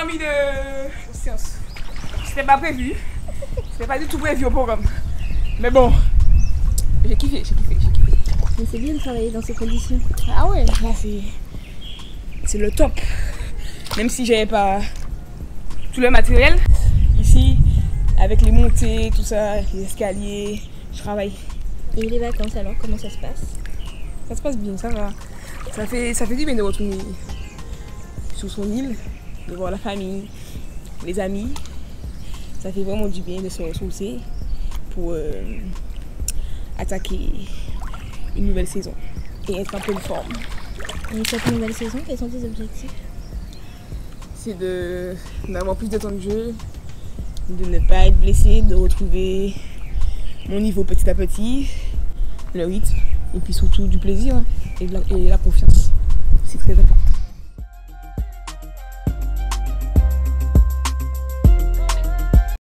an mis de séance. C'était pas prévu. C'était pas du tout prévu au programme. Mais bon, j'ai kiffé. Mais c'est bien de travailler dans ces conditions. Ah ouais, là c'est le top. Même si j'avais pas tout le matériel, ici, avec les montées, tout ça, les escaliers, je travaille. Et les vacances alors, comment ça se passe? Ça se passe bien, ça va. Ça fait du bien de retourner sur son île, de voir la famille, les amis. Ça fait vraiment du bien de se ressourcer pour attaquer une nouvelle saison et être en pleine forme. Et cette nouvelle saison, quels sont tes objectifs? C'est d'avoir plus de temps de jeu, de ne pas être blessé, de retrouver mon niveau petit à petit, le rythme, et puis surtout du plaisir et la confiance. C'est très important.